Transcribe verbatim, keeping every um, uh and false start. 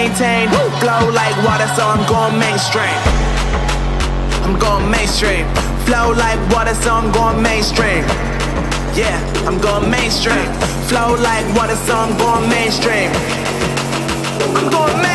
maintain. Flow like water, so I'm going mainstream. I'm going mainstream. Flow like water, so I'm going mainstream. Yeah, I'm going mainstream. Flow like water, so I'm going mainstream. I'm going mainstream.